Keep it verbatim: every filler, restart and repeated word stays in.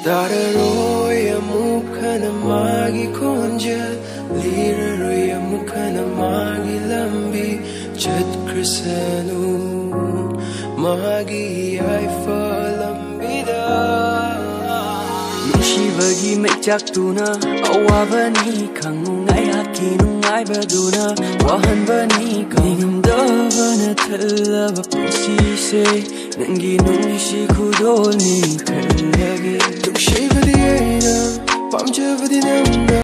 ꯇꯥꯔꯔꯣꯏ ꯑꯃꯨꯛ ꯍꯟꯅ ꯃꯥꯒꯤ ꯈꯣꯟꯖꯦꯜ ꯂꯤꯔꯔꯣꯏ ꯑꯃꯨꯛ ꯍꯟꯅ ꯃꯥꯒꯤ ꯂꯝꯕꯤ ꯆꯠꯈ꯭ꯔꯁꯅꯨ ꯃꯥꯒꯤ ꯌꯥꯏꯐ ꯂꯝꯕꯤꯗ ꯅꯨꯡꯁꯤꯕꯒꯤ ꯃꯩꯆꯥꯛꯇꯨꯅ ꯑꯋꯥꯕꯅꯤ ꯈꯪꯉꯨ ꯉꯥꯏꯍꯥꯛꯀꯤ ꯅꯨꯡꯉꯥꯏꯕꯗꯨꯅ ꯋꯥꯍꯟꯕꯅꯤ ꯈꯪꯉꯝꯗꯕꯅ ꯊꯜꯂꯕ ꯄꯨꯟꯁꯤꯁꯦ ꯅꯪꯒꯤ ꯅꯨꯡꯁꯤ ꯈꯨꯗꯣꯜꯅꯤ ꯈꯜꯂꯒꯦ ꯅꯨꯡꯁꯤꯕꯗꯤ ꯑꯩꯅ ꯄꯥꯝꯖꯕꯗꯤ ꯅꯪꯅ